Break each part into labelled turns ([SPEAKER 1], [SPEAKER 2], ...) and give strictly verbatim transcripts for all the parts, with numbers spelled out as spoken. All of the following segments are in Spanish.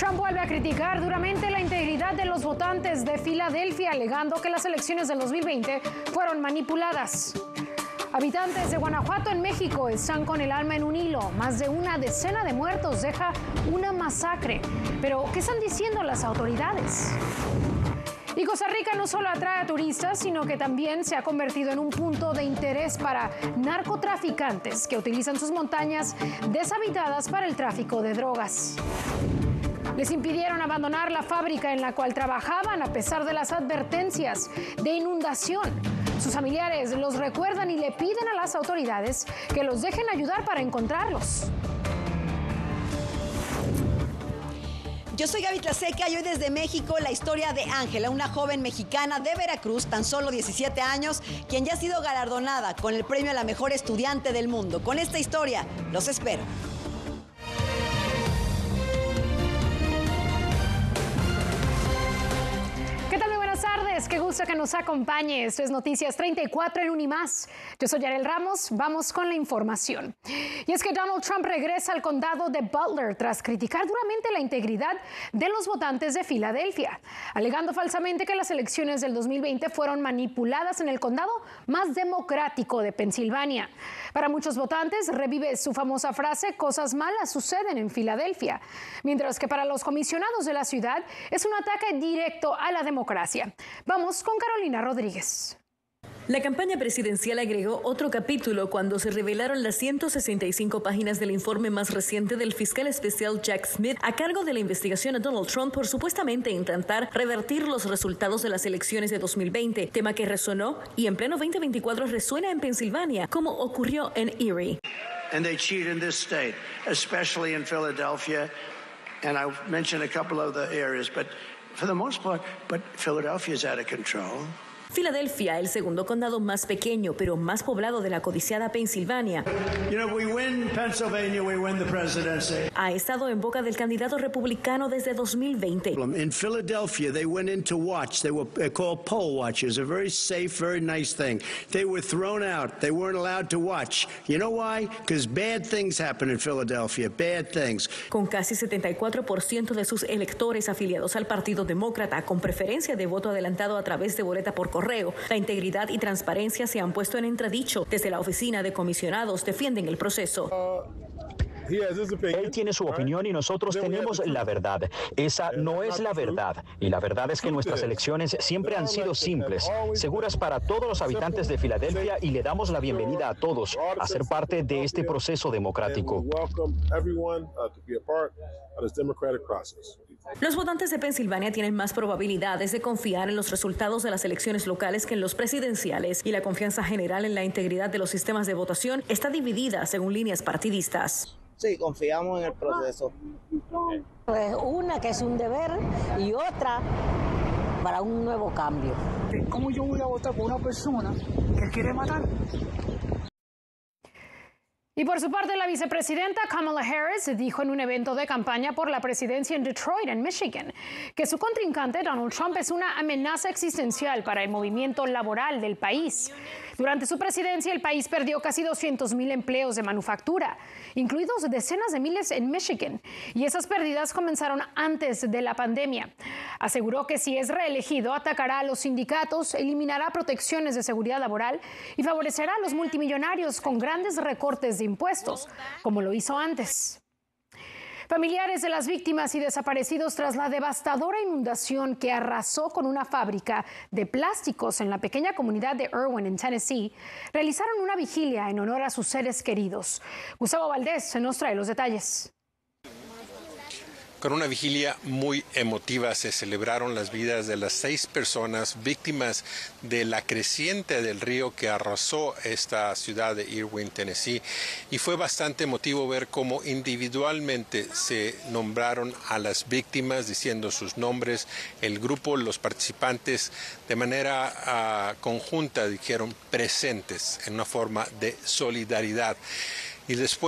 [SPEAKER 1] Trump vuelve a criticar duramente la integridad de los votantes de Filadelfia, alegando que las elecciones del dos mil veinte fueron manipuladas. Habitantes de Guanajuato, en México, están con el alma en un hilo. Más de una decena de muertos deja una masacre. Pero, ¿qué están diciendo las autoridades? Y Costa Rica no solo atrae a turistas, sino que también se ha convertido en un punto de interés para narcotraficantes que utilizan sus montañas deshabitadas para el tráfico de drogas. Les impidieron abandonar la fábrica en la cual trabajaban a pesar de las advertencias de inundación. Sus familiares los recuerdan y le piden a las autoridades que los dejen ayudar para encontrarlos.
[SPEAKER 2] Yo soy Gaby Tlaseca y hoy desde México la historia de Ángela, una joven mexicana de Veracruz, tan solo diecisiete años, quien ya ha sido galardonada con el premio a la mejor estudiante del mundo. Con esta historia, los espero.
[SPEAKER 1] ¿Qué tal? Muy buenas tardes. Qué gusto que nos acompañe. Esto es Noticias treinta y cuatro en Unimás. Yo soy Yarel Ramos. Vamos con la información. Y es que Donald Trump regresa al condado de Butler tras criticar duramente la integridad de los votantes de Filadelfia, alegando falsamente que las elecciones del dos mil veinte fueron manipuladas en el condado más democrático de Pensilvania. Para muchos votantes revive su famosa frase: cosas malas suceden en Filadelfia, mientras que para los comisionados de la ciudad es un ataque directo a la democracia. Vamos con Carolina Rodríguez.
[SPEAKER 3] La campaña presidencial agregó otro capítulo cuando se revelaron las ciento sesenta y cinco páginas del informe más reciente del fiscal especial Jack Smith a cargo de la investigación a Donald Trump por supuestamente intentar revertir los resultados de las elecciones de dos mil veinte, tema que resonó y en pleno veinte veinticuatro resuena en Pensilvania, como ocurrió en Erie.
[SPEAKER 4] And they cheat in this state, especially in Philadelphia, and I mentioned a couple of the areas, but for the most part, but Philadelphia is out of control.
[SPEAKER 3] Filadelfia, el segundo condado más pequeño pero más poblado de la codiciada Pensilvania,
[SPEAKER 4] You know, we win Pennsylvania, we win the presidency.
[SPEAKER 3] ha estado en boca del candidato republicano desde dos mil veinte.
[SPEAKER 4] In Philadelphia, they went in to watch. They were called poll watchers, a very safe, very nice thing. They were thrown out. They weren't allowed to watch. You know why? Because bad things happen in Philadelphia, bad things.
[SPEAKER 3] Con casi setenta y cuatro por ciento de sus electores afiliados al Partido Demócrata, con preferencia de voto adelantado a través de boleta por correo, la integridad y transparencia se han puesto en entredicho. Desde la oficina de comisionados defienden el proceso.
[SPEAKER 5] Él tiene su opinión y nosotros tenemos la verdad. Esa no es la verdad. Y la verdad es que nuestras elecciones siempre han sido simples, seguras para todos los habitantes de Filadelfia, y le damos la bienvenida a todos a ser parte de este proceso democrático.
[SPEAKER 3] Los votantes de Pensilvania tienen más probabilidades de confiar en los resultados de las elecciones locales que en los presidenciales, y la confianza general en la integridad de los sistemas de votación está dividida según líneas partidistas.
[SPEAKER 6] Sí, confiamos en el proceso.
[SPEAKER 7] Pues una que es un deber y otra para un nuevo cambio.
[SPEAKER 8] ¿Cómo yo voy a votar por una persona que quiere matar?
[SPEAKER 1] Y por su parte, la vicepresidenta Kamala Harris dijo en un evento de campaña por la presidencia en Detroit, en Michigan, que su contrincante Donald Trump es una amenaza existencial para el movimiento laboral del país. Durante su presidencia, el país perdió casi doscientos mil empleos de manufactura, incluidos decenas de miles en Michigan, y esas pérdidas comenzaron antes de la pandemia. Aseguró que si es reelegido, atacará a los sindicatos, eliminará protecciones de seguridad laboral y favorecerá a los multimillonarios con grandes recortes de impuestos, como lo hizo antes. Familiares de las víctimas y desaparecidos tras la devastadora inundación que arrasó con una fábrica de plásticos en la pequeña comunidad de Irwin, en Tennessee, realizaron una vigilia en honor a sus seres queridos. Gustavo Valdés nos trae los detalles.
[SPEAKER 9] Con una vigilia muy emotiva se celebraron las vidas de las seis personas víctimas de la creciente del río que arrasó esta ciudad de Irwin, Tennessee. Y fue bastante emotivo ver cómo individualmente se nombraron a las víctimas, diciendo sus nombres. El grupo, los participantes, de manera uh, conjunta dijeron presentes en una forma de solidaridad. Y después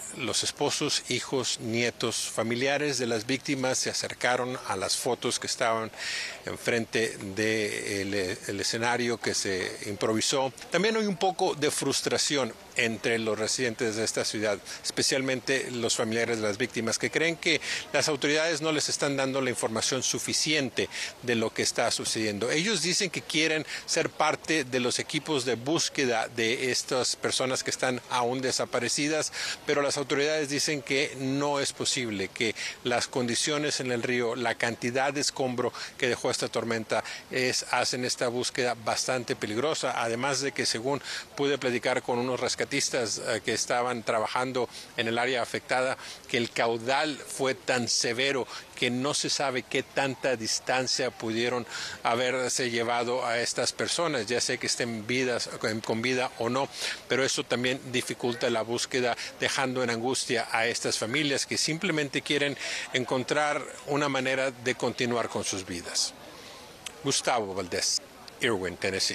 [SPEAKER 9] los esposos, hijos, nietos, familiares de las víctimas se acercaron a las fotos que estaban enfrente del el escenario que se improvisó. También hay un poco de frustración entre los residentes de esta ciudad, especialmente los familiares de las víctimas, que creen que las autoridades no les están dando la información suficiente de lo que está sucediendo. Ellos dicen que quieren ser parte de los equipos de búsqueda de estas personas que están aún desaparecidas, pero las autoridades dicen que no es posible, que las condiciones en el río, la cantidad de escombro que dejó esta tormenta es, hacen esta búsqueda bastante peligrosa, además de que, según pude platicar con unos rescatistas que estaban trabajando en el área afectada, que el caudal fue tan severo que no se sabe qué tanta distancia pudieron haberse llevado a estas personas, ya sea que estén vidas, con vida o no, pero eso también dificulta la búsqueda, dejando en angustia a estas familias que simplemente quieren encontrar una manera de continuar con sus vidas. Gustavo Valdés, Irwin, Tennessee.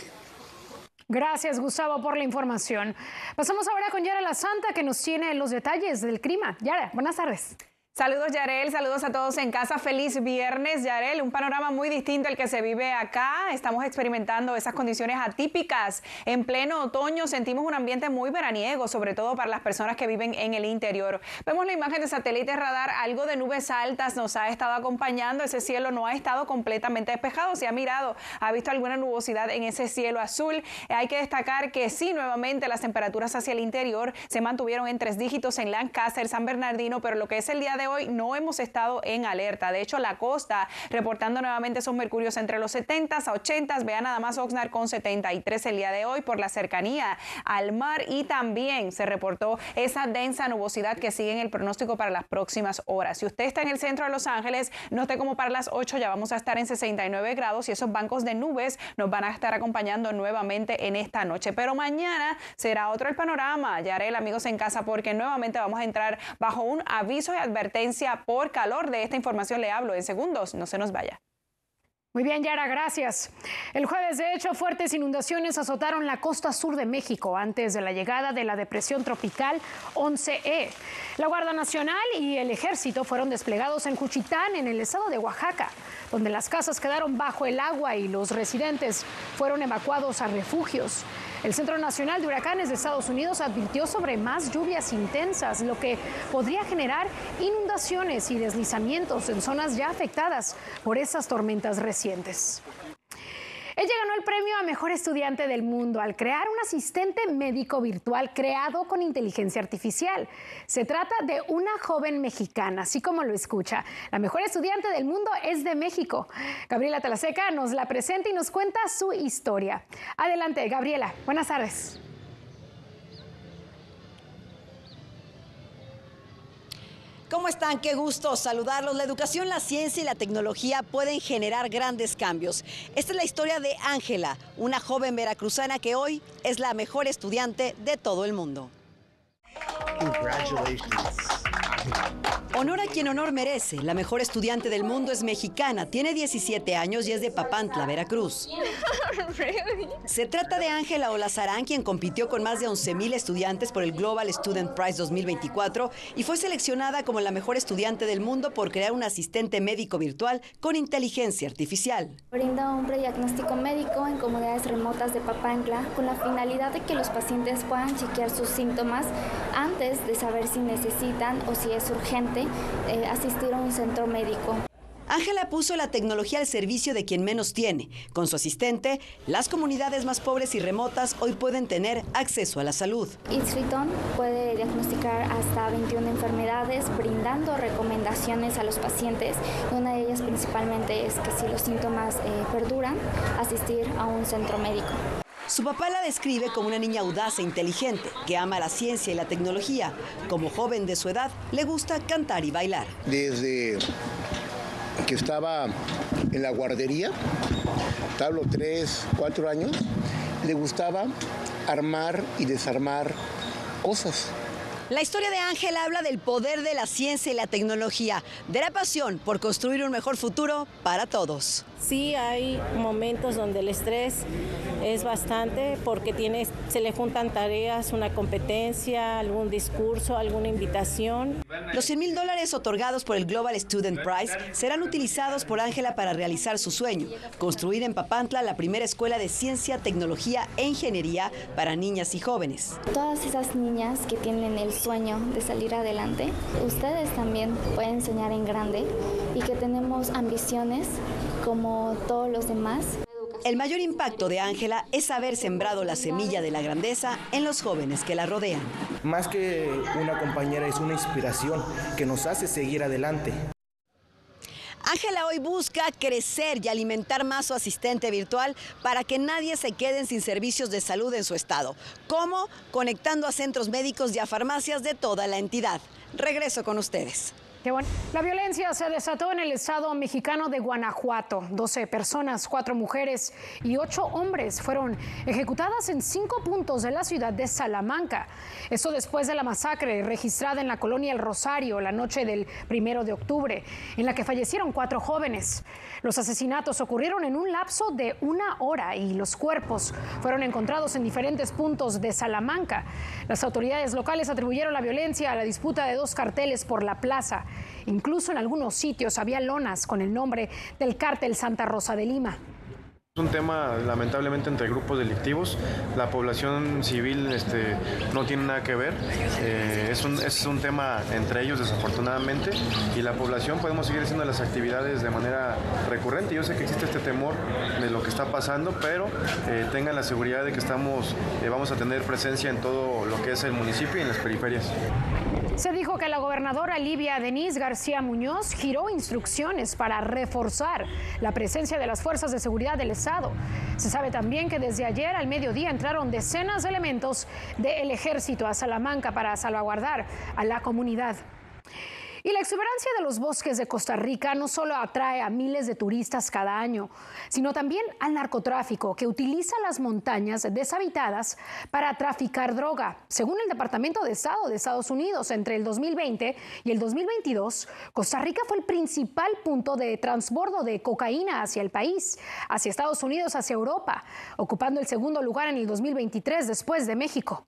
[SPEAKER 1] Gracias, Gustavo, por la información. Pasamos ahora con Yara La Santa, que nos tiene los detalles del clima. Yara, buenas tardes.
[SPEAKER 10] Saludos, Yarel, saludos a todos en casa, feliz viernes, Yarel, un panorama muy distinto al que se vive acá, estamos experimentando esas condiciones atípicas, en pleno otoño sentimos un ambiente muy veraniego, sobre todo para las personas que viven en el interior. Vemos la imagen de satélite radar, algo de nubes altas nos ha estado acompañando, ese cielo no ha estado completamente despejado, se ha mirado, ha visto alguna nubosidad en ese cielo azul, hay que destacar que sí, nuevamente las temperaturas hacia el interior se mantuvieron en tres dígitos en Lancaster, San Bernardino, pero lo que es el día de hoy no hemos estado en alerta. De hecho, la costa reportando nuevamente esos mercurios entre los setenta a ochenta. Vean nada más Oxnard con setenta y tres el día de hoy por la cercanía al mar, y también se reportó esa densa nubosidad que sigue en el pronóstico para las próximas horas. Si usted está en el centro de Los Ángeles, note como para las ocho ya vamos a estar en sesenta y nueve grados y esos bancos de nubes nos van a estar acompañando nuevamente en esta noche. Pero mañana será otro el panorama, Yarel, amigos en casa, porque nuevamente vamos a entrar bajo un aviso de advertencia por calor. De esta información le hablo en segundos, no se nos vaya.
[SPEAKER 1] Muy bien, Yara, gracias. El jueves, de hecho, fuertes inundaciones azotaron la costa sur de México antes de la llegada de la depresión tropical once E. La Guardia Nacional y el Ejército fueron desplegados en Juchitán, en el estado de Oaxaca, donde las casas quedaron bajo el agua y los residentes fueron evacuados a refugios. El Centro Nacional de Huracanes de Estados Unidos advirtió sobre más lluvias intensas, lo que podría generar inundaciones y deslizamientos en zonas ya afectadas por esas tormentas recientes. Ella ganó el premio a Mejor Estudiante del Mundo al crear un asistente médico virtual creado con inteligencia artificial. Se trata de una joven mexicana, así como lo escucha. La mejor estudiante del mundo es de México. Gabriela Talaseca nos la presenta y nos cuenta su historia. Adelante, Gabriela. Buenas tardes.
[SPEAKER 2] ¿Cómo están? Qué gusto saludarlos. La educación, la ciencia y la tecnología pueden generar grandes cambios. Esta es la historia de Ángela, una joven veracruzana que hoy es la mejor estudiante de todo el mundo.
[SPEAKER 11] Congratulations.
[SPEAKER 2] Honor a quien honor merece. La mejor estudiante del mundo es mexicana, tiene diecisiete años y es de Papantla, Veracruz. Se trata de Ángela Olazarán, quien compitió con más de once mil estudiantes por el Global Student Prize dos mil veinticuatro y fue seleccionada como la mejor estudiante del mundo por crear un asistente médico virtual con inteligencia artificial.
[SPEAKER 12] Brinda un prediagnóstico médico en comunidades remotas de Papantla con la finalidad de que los pacientes puedan chequear sus síntomas antes de saber si necesitan o si es urgente eh, asistir a un centro médico.
[SPEAKER 2] Ángela puso la tecnología al servicio de quien menos tiene. Con su asistente, las comunidades más pobres y remotas hoy pueden tener acceso a la salud.
[SPEAKER 12] Itsriton puede diagnosticar hasta veintiuna enfermedades, brindando recomendaciones a los pacientes. Una de ellas principalmente es que si los síntomas eh, perduran, asistir a un centro médico.
[SPEAKER 2] Su papá la describe como una niña audaz e inteligente, que ama la ciencia y la tecnología. Como joven de su edad, le gusta cantar y bailar.
[SPEAKER 11] Desde que estaba en la guardería, hablo tres, cuatro años, le gustaba armar y desarmar cosas.
[SPEAKER 2] La historia de Ángela habla del poder de la ciencia y la tecnología, de la pasión por construir un mejor futuro para todos.
[SPEAKER 13] Sí, hay momentos donde el estrés es bastante porque tienes, se le juntan tareas, una competencia, algún discurso, alguna invitación.
[SPEAKER 2] Los cien mil dólares otorgados por el Global Student Prize serán utilizados por Ángela para realizar su sueño, construir en Papantla la primera escuela de ciencia, tecnología e ingeniería para niñas y jóvenes.
[SPEAKER 12] Todas esas niñas que tienen el sueño de salir adelante, ustedes también pueden soñar en grande y que tenemos ambiciones como todos los demás.
[SPEAKER 2] El mayor impacto de Ángela es haber sembrado la semilla de la grandeza en los jóvenes que la rodean.
[SPEAKER 14] Más que una compañera, es una inspiración que nos hace seguir adelante.
[SPEAKER 2] Ángela hoy busca crecer y alimentar más su asistente virtual para que nadie se quede sin servicios de salud en su estado. ¿Cómo? Conectando a centros médicos y a farmacias de toda la entidad. Regreso con ustedes.
[SPEAKER 1] Qué bueno. La violencia se desató en el estado mexicano de Guanajuato. doce personas, cuatro mujeres y ocho hombres fueron ejecutadas en cinco puntos de la ciudad de Salamanca. Esto después de la masacre registrada en la colonia El Rosario la noche del primero de octubre, en la que fallecieron cuatro jóvenes. Los asesinatos ocurrieron en un lapso de una hora y los cuerpos fueron encontrados en diferentes puntos de Salamanca. Las autoridades locales atribuyeron la violencia a la disputa de dos carteles por la plaza. Incluso en algunos sitios había lonas con el nombre del cártel Santa Rosa de Lima.
[SPEAKER 15] Es un tema lamentablemente entre grupos delictivos, la población civil este, no tiene nada que ver, eh, es, un, es un tema entre ellos desafortunadamente y la población podemos seguir haciendo las actividades de manera recurrente. Yo sé que existe este temor de lo que está pasando, pero eh, tengan la seguridad de que estamos, eh, vamos a tener presencia en todo lo que es el municipio y en las periferias.
[SPEAKER 1] Se dijo que la gobernadora Livia Denise García Muñoz giró instrucciones para reforzar la presencia de las fuerzas de seguridad del Estado. Se sabe también que desde ayer al mediodía entraron decenas de elementos del ejército a Salamanca para salvaguardar a la comunidad. Y la exuberancia de los bosques de Costa Rica no solo atrae a miles de turistas cada año, sino también al narcotráfico que utiliza las montañas deshabitadas para traficar droga. Según el Departamento de Estado de Estados Unidos, entre el dos mil veinte y el dos mil veintidós, Costa Rica fue el principal punto de transbordo de cocaína hacia el país, hacia Estados Unidos, hacia Europa, ocupando el segundo lugar en el dos mil veintitrés después de México.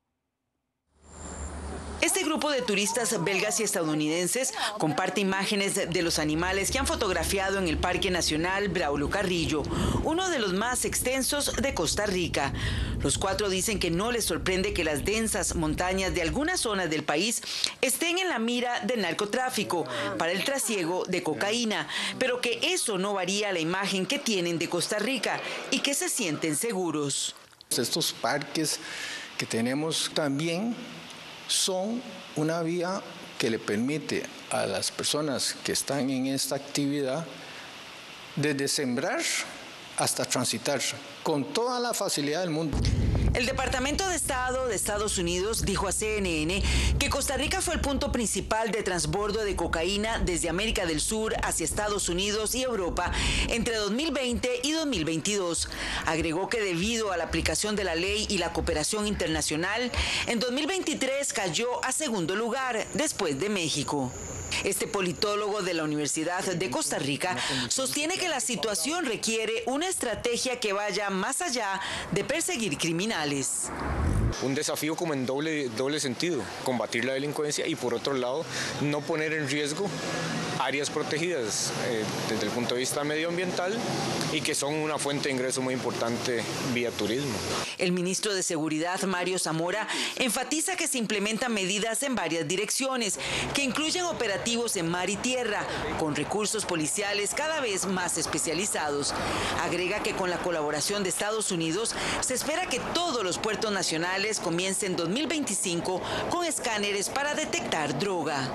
[SPEAKER 16] Este grupo de turistas belgas y estadounidenses comparte imágenes de los animales que han fotografiado en el Parque Nacional Braulio Carrillo, uno de los más extensos de Costa Rica. Los cuatro dicen que no les sorprende que las densas montañas de algunas zonas del país estén en la mira del narcotráfico para el trasiego de cocaína, pero que eso no varía la imagen que tienen de Costa Rica y que se sienten seguros.
[SPEAKER 11] Estos parques que tenemos también son una vía que le permite a las personas que están en esta actividad desde sembrar hasta transitar con toda la facilidad del mundo.
[SPEAKER 16] El Departamento de Estado de Estados Unidos dijo a C N N que Costa Rica fue el punto principal de transbordo de cocaína desde América del Sur hacia Estados Unidos y Europa entre dos mil veinte y dos mil veintidós. Agregó que debido a la aplicación de la ley y la cooperación internacional, en dos mil veintitrés cayó a segundo lugar después de México. Este politólogo de la Universidad de Costa Rica sostiene que la situación requiere una estrategia que vaya más allá de perseguir criminales.
[SPEAKER 17] Un desafío como en doble, doble sentido, combatir la delincuencia y por otro lado no poner en riesgo áreas protegidas eh, desde el punto de vista medioambiental y que son una fuente de ingreso muy importante vía turismo.
[SPEAKER 16] El ministro de Seguridad, Mario Zamora, enfatiza que se implementan medidas en varias direcciones, que incluyen operativos en mar y tierra, con recursos policiales cada vez más especializados. Agrega que con la colaboración de Estados Unidos se espera que todos los puertos nacionales comiencen en dos mil veinticinco con escáneres para detectar droga.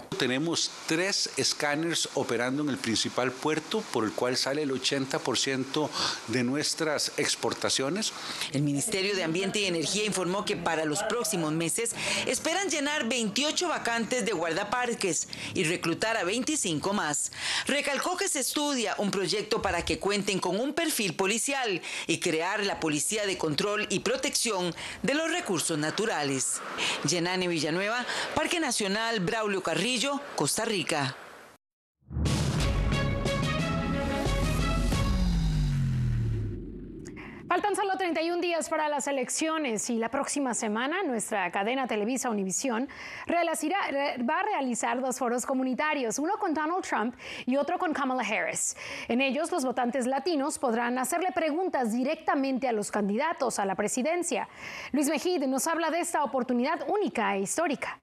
[SPEAKER 18] Tenemos tres escáneres operando en el principal puerto, por el cual sale el ochenta por ciento de nuestras exportaciones.
[SPEAKER 16] El Ministerio de Ambiente y Energía informó que para los próximos meses esperan llenar veintiocho vacantes de guardaparques y reclutar a veinticinco más. Recalcó que se estudia un proyecto para que cuenten con un perfil policial y crear la Policía de Control y Protección de los Recursos Naturales. Yenane Villanueva, Parque Nacional Braulio Carrillo, Costa Rica.
[SPEAKER 1] Faltan solo treinta y un días para las elecciones y la próxima semana nuestra cadena Televisa Univisión va a realizar dos foros comunitarios, uno con Donald Trump y otro con Kamala Harris. En ellos, los votantes latinos podrán hacerle preguntas directamente a los candidatos a la presidencia. Luis Mejid nos habla de esta oportunidad única e histórica.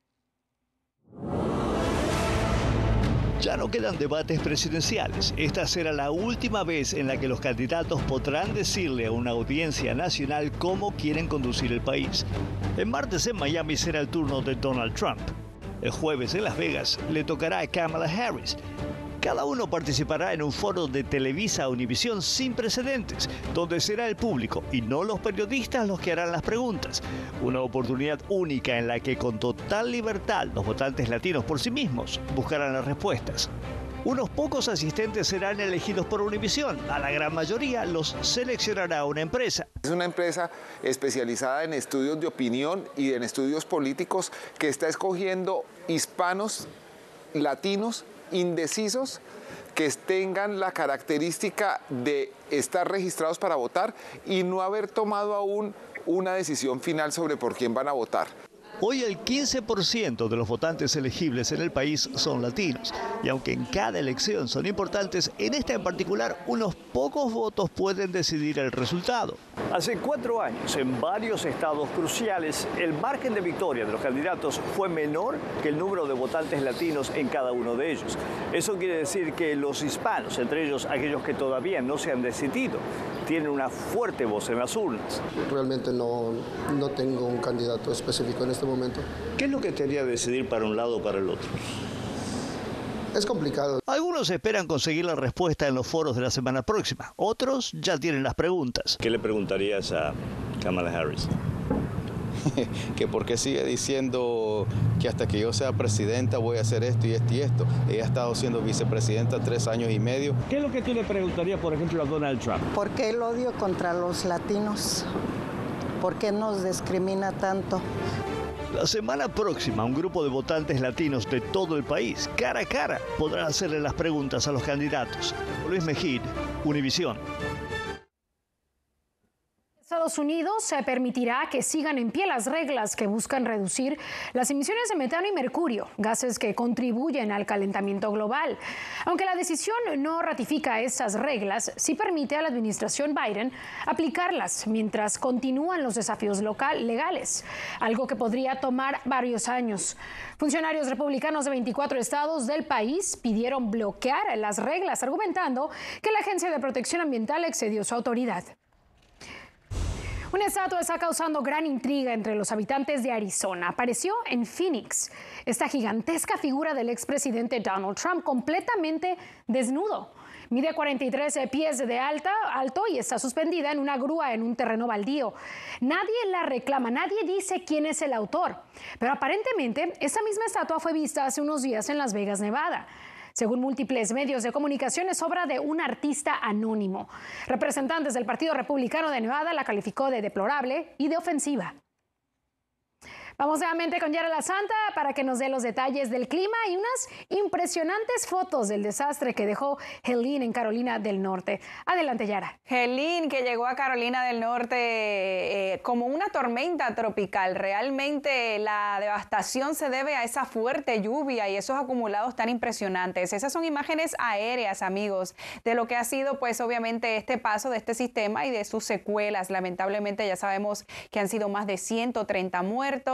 [SPEAKER 19] Ya no quedan debates presidenciales. Esta será la última vez en la que los candidatos podrán decirle a una audiencia nacional cómo quieren conducir el país. El martes en Miami será el turno de Donald Trump. El jueves en Las Vegas le tocará a Kamala Harris. Cada uno participará en un foro de Televisa Univisión sin precedentes, donde será el público y no los periodistas los que harán las preguntas. Una oportunidad única en la que con total libertad los votantes latinos por sí mismos buscarán las respuestas. Unos pocos asistentes serán elegidos por Univisión. A la gran mayoría los seleccionará una empresa.
[SPEAKER 20] Es una empresa especializada en estudios de opinión y en estudios políticos que está escogiendo hispanos, latinos, indecisos, que tengan la característica de estar registrados para votar y no haber tomado aún una decisión final sobre por quién van a votar.
[SPEAKER 19] Hoy el quince por ciento de los votantes elegibles en el país son latinos. Y aunque en cada elección son importantes, en esta en particular unos pocos votos pueden decidir el resultado. Hace cuatro años, en varios estados cruciales, el margen de victoria de los candidatos fue menor que el número de votantes latinos en cada uno de ellos. Eso quiere decir que los hispanos, entre ellos aquellos que todavía no se han decidido, tienen una fuerte voz en las urnas.
[SPEAKER 21] Realmente no, no tengo un candidato específico en este momento.
[SPEAKER 19] ¿Qué es lo que te haría decidir para un lado o para el otro?
[SPEAKER 21] Es complicado.
[SPEAKER 19] Algunos esperan conseguir la respuesta en los foros de la semana próxima. Otros ya tienen las preguntas. ¿Qué le preguntarías a Kamala Harris?
[SPEAKER 22] Que por qué sigue diciendo que hasta que yo sea presidenta voy a hacer esto y esto y esto. Ella ha estado siendo vicepresidenta tres años y medio.
[SPEAKER 19] ¿Qué es lo que tú le preguntarías, por ejemplo, a Donald Trump?
[SPEAKER 23] ¿Por qué el odio contra los latinos? ¿Por qué nos discrimina tanto?
[SPEAKER 19] La semana próxima, un grupo de votantes latinos de todo el país, cara a cara, podrán hacerle las preguntas a los candidatos. Luis Mejid, Univisión.
[SPEAKER 1] Estados Unidos se permitirá que sigan en pie las reglas que buscan reducir las emisiones de metano y mercurio, gases que contribuyen al calentamiento global. Aunque la decisión no ratifica estas reglas, sí permite a la administración Biden aplicarlas mientras continúan los desafíos local, legales, algo que podría tomar varios años. Funcionarios republicanos de veinticuatro estados del país pidieron bloquear las reglas, argumentando que la Agencia de Protección Ambiental excedió su autoridad. Una estatua está causando gran intriga entre los habitantes de Arizona. Apareció en Phoenix. Esta gigantesca figura del expresidente Donald Trump completamente desnudo. Mide cuarenta y tres pies de alta, alto y está suspendida en una grúa en un terreno baldío. Nadie la reclama, nadie dice quién es el autor. Pero aparentemente, esta misma estatua fue vista hace unos días en Las Vegas, Nevada. Según múltiples medios de comunicación, es obra de un artista anónimo. Representantes del Partido Republicano de Nevada la calificó de deplorable y de ofensiva. Vamos nuevamente con Yara La Santa para que nos dé los detalles del clima y unas impresionantes fotos del desastre que dejó Helene en Carolina del Norte. Adelante, Yara.
[SPEAKER 10] Helene, que llegó a Carolina del Norte eh, como una tormenta tropical. Realmente la devastación se debe a esa fuerte lluvia y esos acumulados tan impresionantes. Esas son imágenes aéreas, amigos, de lo que ha sido, pues, obviamente, este paso de este sistema y de sus secuelas. Lamentablemente, ya sabemos que han sido más de ciento treinta muertos.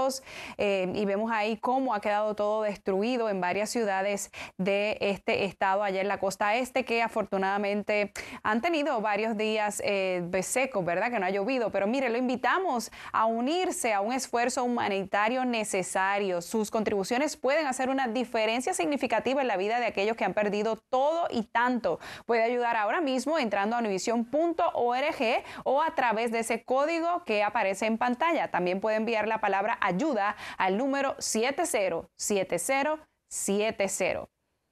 [SPEAKER 10] hijos eh, y vemos ahí cómo ha quedado todo destruido en varias ciudades de este estado, allá en la costa este, que afortunadamente han tenido varios días eh, secos, ¿verdad? Que no ha llovido, pero mire, lo invitamos a unirse a un esfuerzo humanitario necesario. Sus contribuciones pueden hacer una diferencia significativa en la vida de aquellos que han perdido todo y tanto. Puede ayudar ahora mismo entrando a univision punto org o a través de ese código que aparece en pantalla. También puede enviar la palabra ayuda al número siete cero siete cero siete cero.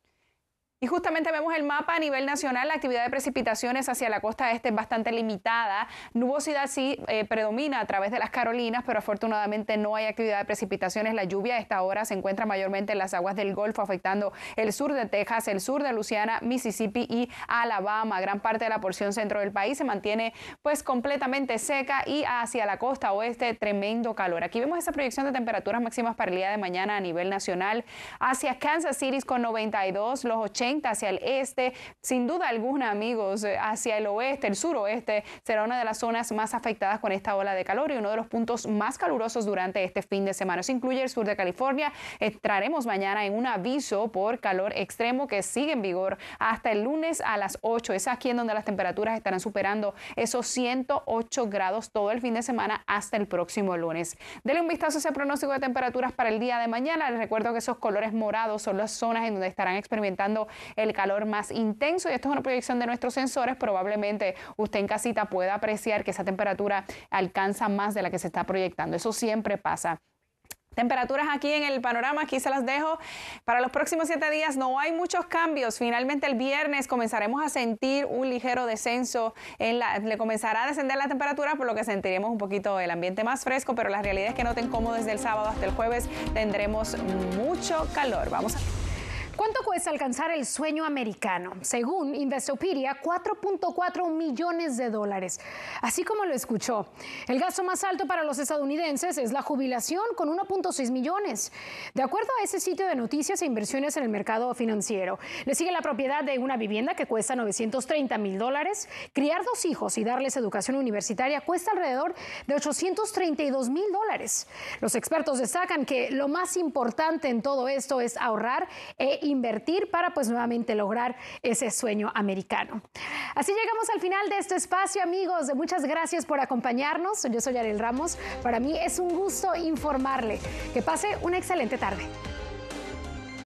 [SPEAKER 10] Y justamente vemos el mapa a nivel nacional. La actividad de precipitaciones hacia la costa este es bastante limitada. Nubosidad sí eh, predomina a través de las Carolinas, pero afortunadamente no hay actividad de precipitaciones. La lluvia a esta hora se encuentra mayormente en las aguas del Golfo, afectando el sur de Texas, el sur de Luisiana, Mississippi y Alabama. Gran parte de la porción centro del país se mantiene pues completamente seca y hacia la costa oeste tremendo calor. Aquí vemos esa proyección de temperaturas máximas para el día de mañana a nivel nacional. Hacia Kansas City con noventa y dos, los ochenta hacia el este, sin duda alguna, amigos, hacia el oeste, el suroeste, será una de las zonas más afectadas con esta ola de calor y uno de los puntos más calurosos durante este fin de semana. Eso incluye el sur de California. Entraremos mañana en un aviso por calor extremo que sigue en vigor hasta el lunes a las ocho. Es aquí en donde las temperaturas estarán superando esos ciento ocho grados todo el fin de semana hasta el próximo lunes. Dele un vistazo a ese pronóstico de temperaturas para el día de mañana. Les recuerdo que esos colores morados son las zonas en donde estarán experimentando el calor más intenso y esto es una proyección de nuestros sensores. Probablemente usted en casita pueda apreciar que esa temperatura alcanza más de la que se está proyectando. Eso siempre pasa. Temperaturas aquí en el panorama, aquí se las dejo. Para los próximos siete días no hay muchos cambios. Finalmente el viernes comenzaremos a sentir un ligero descenso. En la, le comenzará a descender la temperatura, por lo que sentiremos un poquito el ambiente más fresco, pero la realidad es que noten cómo desde el sábado hasta el jueves tendremos mucho calor. Vamos a...
[SPEAKER 1] ¿Cuánto cuesta alcanzar el sueño americano? Según Investopedia, cuatro punto cuatro millones de dólares. Así como lo escuchó, el gasto más alto para los estadounidenses es la jubilación, con uno punto seis millones. De acuerdo a ese sitio de noticias e inversiones en el mercado financiero, le sigue la propiedad de una vivienda que cuesta novecientos treinta mil dólares. Criar dos hijos y darles educación universitaria cuesta alrededor de ochocientos treinta y dos mil dólares. Los expertos destacan que lo más importante en todo esto es ahorrar e invertir para pues nuevamente lograr ese sueño americano. Así llegamos al final de este espacio, amigos. Muchas gracias por acompañarnos. Yo soy Yarel Ramos. Para mí es un gusto informarle. Que pase una excelente tarde.